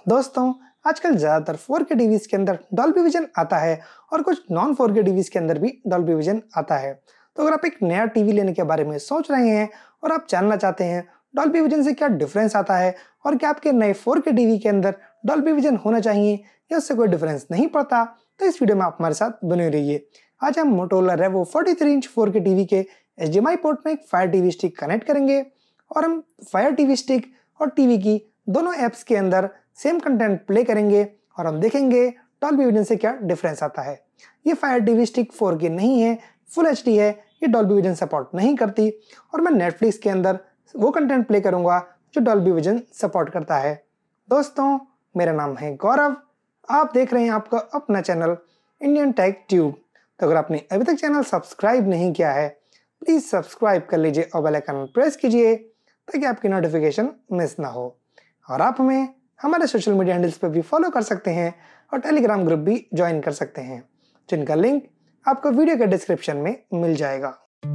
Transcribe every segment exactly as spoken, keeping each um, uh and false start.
दोस्तों, आजकल ज़्यादातर फोर के टीवीज़ के अंदर डॉल्बी विजन आता है और कुछ नॉन फोर के टीवीज़ के अंदर भी डॉल्बी विजन आता है। तो अगर आप एक नया टीवी लेने के बारे में सोच रहे हैं और आप जानना चाहते हैं डॉल्बी विजन से क्या डिफरेंस आता है और क्या आपके नए फोर के टीवी के अंदर डॉल्बी विजन होना चाहिए या उससे कोई डिफरेंस नहीं पड़ता, तो इस वीडियो में आप हमारे साथ बने रहिए। आज हम Motorola Revo forty three inch four K TV के H D M I port में एक फायर टीवी स्टिक कनेक्ट करेंगे और हम फायर टीवी स्टिक और टीवी की दोनों ऐप्स के अंदर सेम कंटेंट प्ले करेंगे और हम देखेंगे डॉल्बी विजन से क्या डिफरेंस आता है। ये फायर टीवी स्टिक फोर के नहीं है, फुल एच डी है, ये डॉल्बी विजन सपोर्ट नहीं करती और मैं नेटफ्लिक्स के अंदर वो कंटेंट प्ले करूंगा जो डॉल्बी विजन सपोर्ट करता है। दोस्तों, मेरा नाम है गौरव, आप देख रहे हैं आपका अपना चैनल इंडियन टेक ट्यूब। तो अगर आपने अभी तक चैनल सब्सक्राइब नहीं किया है, प्लीज़ सब्सक्राइब कर लीजिए और बेल आइकन प्रेस कीजिए ताकि आपकी नोटिफिकेशन मिस ना हो। और आप हमें हमारे सोशल मीडिया हैंडल्स पर भी फॉलो कर सकते हैं और टेलीग्राम ग्रुप भी ज्वाइन कर सकते हैं, जिनका लिंक आपको वीडियो के डिस्क्रिप्शन में मिल जाएगा।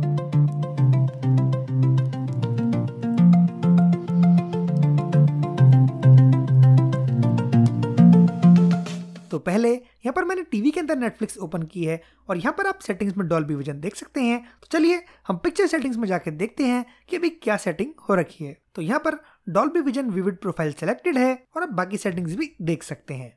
तो पहले यहाँ पर मैंने टीवी के अंदर नेटफ्लिक्स ओपन की है और यहाँ पर आप सेटिंग्स में डॉल्बी विजन देख सकते हैं। तो चलिए हम पिक्चर सेटिंग्स में जाकर देखते हैं कि अभी क्या सेटिंग हो रखी है। तो यहाँ पर Dolby Vision vivid profile selected है और आप बाकी सेटिंग्स भी देख सकते हैं।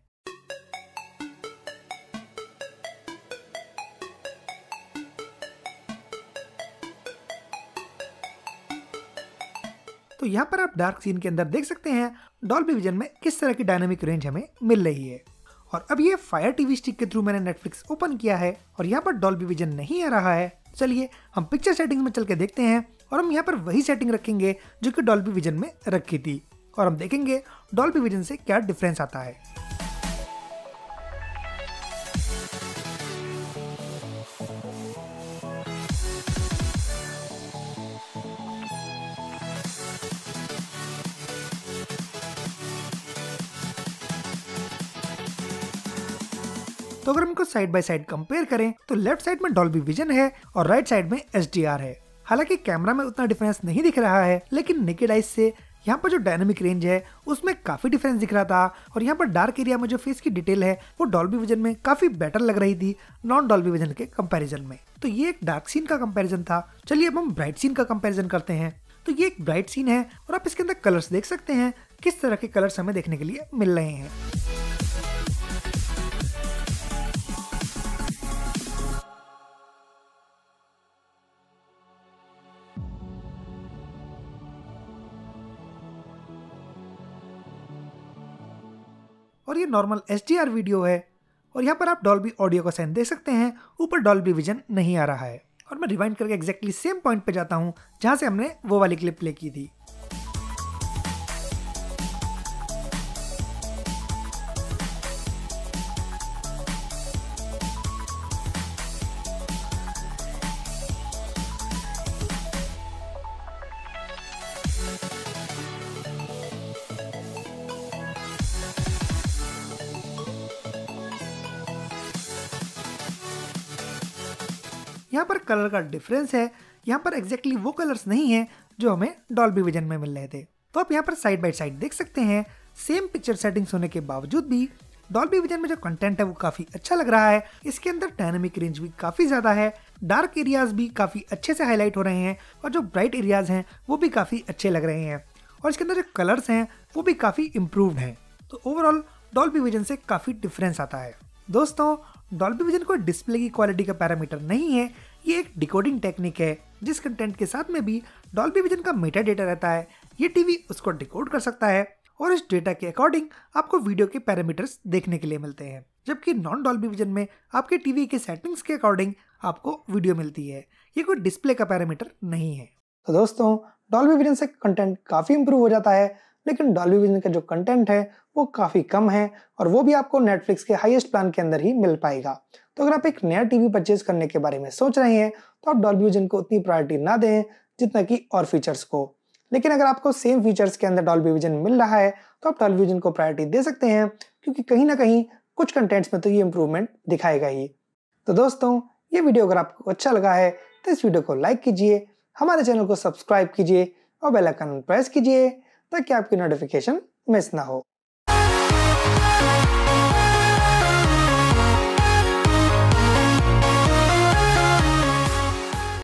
तो यहाँ पर आप डार्क सीन के अंदर देख सकते हैं डॉल्बी विजन में किस तरह की डायनामिक रेंज हमें मिल रही है। और अब ये फायर टीवी स्टिक के थ्रू मैंने नेटफ्लिक्स ओपन किया है और यहाँ पर डॉल्बी विजन नहीं आ रहा है। चलिए हम पिक्चर सेटिंग्स में चल के देखते हैं और हम यहाँ पर वही सेटिंग रखेंगे जो कि डॉल्बी विजन में रखी थी और हम देखेंगे डॉल्बी विजन से क्या डिफरेंस आता है। तो अगर हम इनको साइड बाय साइड कंपेयर करें तो लेफ्ट साइड में डॉल्बी विजन है और राइट साइड में एच डी आर है। हालांकि कैमरा में उतना डिफरेंस नहीं दिख रहा है, लेकिन नेकेड आइज से यहाँ पर जो डायनामिक रेंज है उसमें काफी डिफरेंस दिख रहा था और यहाँ पर डार्क एरिया में जो फेस की डिटेल है वो डॉल्बी विजन में काफी बेटर लग रही थी नॉन डॉल्बी विजन के कंपैरिजन में। तो ये एक डार्क सीन का कंपैरिजन था। चलिए अब हम ब्राइट सीन का कंपैरिजन करते हैं। तो ये एक ब्राइट सीन है और आप इसके अंदर कलर्स देख सकते हैं किस तरह के कलर्स हमें देखने के लिए मिल रहे हैं। और ये normal H D R video है और यहाँ पर आप डॉल्बी ऑडियो का साइन देख सकते हैं, ऊपर डॉल्बी विजन नहीं आ रहा है। और मैं रिवाइंड करके एग्जैक्टली सेम पॉइंट पे जाता हूँ जहाँ से हमने वो वाली क्लिप प्ले की थी। यहाँ पर कलर का डिफरेंस है, यहाँ पर एग्जैक्टली वो कलर्स नहीं है जो हमें डॉल्बी विजन में मिल रहे थे। तो आप यहाँ पर साइड बाय साइड देख सकते हैं सेम पिक्चर सेटिंग्स होने के बावजूद भी डॉल्बी विजन में जो कंटेंट है वो काफी अच्छा लग रहा है। इसके अंदर डायनामिक रेंज भी काफी ज्यादा है, डार्क एरियाज भी काफी अच्छे से हाईलाइट हो रहे हैं और जो ब्राइट एरियाज हैं वो भी काफी अच्छे लग रहे हैं और इसके अंदर जो कलर्स हैं वो भी काफी इम्प्रूव्ड हैं। तो ओवरऑल डॉल्बी विजन से काफी डिफरेंस आता है। दोस्तों, डॉल्बी विजन कोई डिस्प्ले की क्वालिटी का पैरामीटर नहीं है, ये एक डिकोडिंग टेक्निक है जिस कंटेंट के साथ में भी डॉल्बी विजन का मेटा डेटा रहता है, ये टीवी उसको डिकोड कर सकता है और इस डेटा के अकॉर्डिंग आपको वीडियो के पैरामीटर्स देखने के लिए मिलते हैं, जबकि नॉन डॉल्बी विजन में आपके टीवी के सेटिंग्स के अकॉर्डिंग आपको वीडियो मिलती है, ये कोई डिस्प्ले का पैरामीटर नहीं है। तो दोस्तों, डॉल्बी विजन से कंटेंट काफी इंप्रूव हो जाता है, लेकिन डॉल्बी विजन का जो कंटेंट है वो काफी कम है और वो भी आपको नेटफ्लिक्स के हाईएस्ट प्लान के अंदर ही मिल पाएगा। तो अगर आप एक नया टीवी परचेज करने के बारे में सोच रहे हैं तो आप डॉल्बी विजन को उतनी प्रायोरिटी ना दें जितना कि और फीचर्स को, लेकिन अगर आपको सेम फीचर्स के अंदर डॉल्बी विजन मिल रहा है तो आप डॉल्बी विजन को प्रायोरिटी दे सकते हैं, क्योंकि कहीं ना कहीं कुछ कंटेंट्स में तो ये इंप्रूवमेंट दिखाएगा ही। तो दोस्तों, ये वीडियो अगर आपको अच्छा लगा है तो इस वीडियो को लाइक कीजिए, हमारे चैनल को सब्सक्राइब कीजिए और बेल आइकन प्रेस कीजिए ताकि आपकी नोटिफिकेशन मिस ना हो।